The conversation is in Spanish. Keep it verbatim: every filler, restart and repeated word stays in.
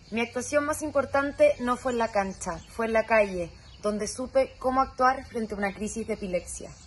Mi actuación más importante no fue en la cancha, fue en la calle, donde supe cómo actuar frente a una crisis de epilepsia.